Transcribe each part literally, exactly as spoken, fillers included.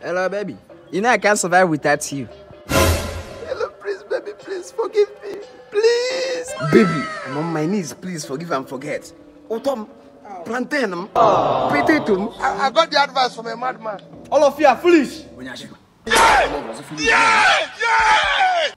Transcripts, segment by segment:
Hello, baby. You know I can't survive without you. Hello, please, baby, please forgive me. Please. Baby, I'm on my knees. Please forgive and forget. Autumn, plantain, oh. Potato. I, I got the advice from a madman. All of you are foolish. Yeah! Yeah! Yeah!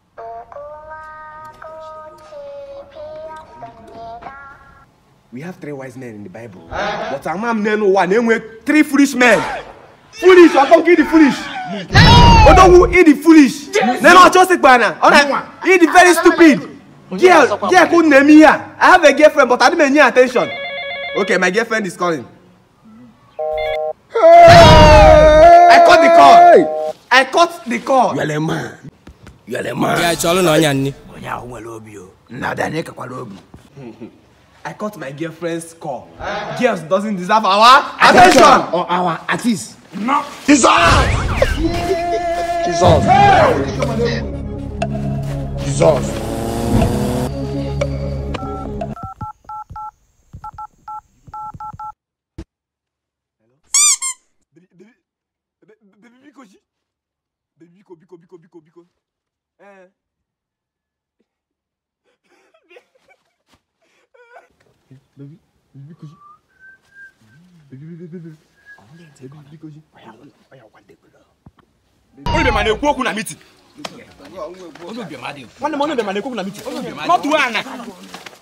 We have three wise men in the Bible. Uh, but among them, one name with three foolish men. Foolish, I can't eat the foolish. Although who eat the foolish? Yes. No, no, just a banner. All right, eat the very stupid. Girl, girl couldn't name me here. I have a girlfriend, but I didn't need attention. Okay, my girlfriend is calling. Hey! I cut the call. I cut the call. You are a man. You are a man. Yeah, Cholo no nyani. Onya who love you. Now that nigga kwa love you. I cut my girlfriend's call. Uh, Girls doesn't deserve our attention. attention. Or our artist. No. Jesus! Jesus! Jesus! Baby Biko G. Baby Biko, Biko, Biko, Biko, Biko. Eh. Baby, baby Biko G. Baby, baby, baby. Baby Biko G. Only the man who cook na meeting. Only the man. One man the man who cook na meeting. Not one.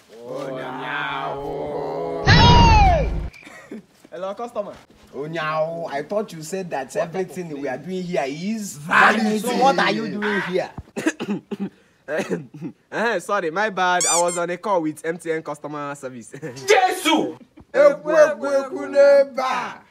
Hello, customer. Oh, now I thought you said that everything we are doing here is vanity. So what are you doing here? uh, sorry, my bad. I was on a call with M T N customer service. Jesus!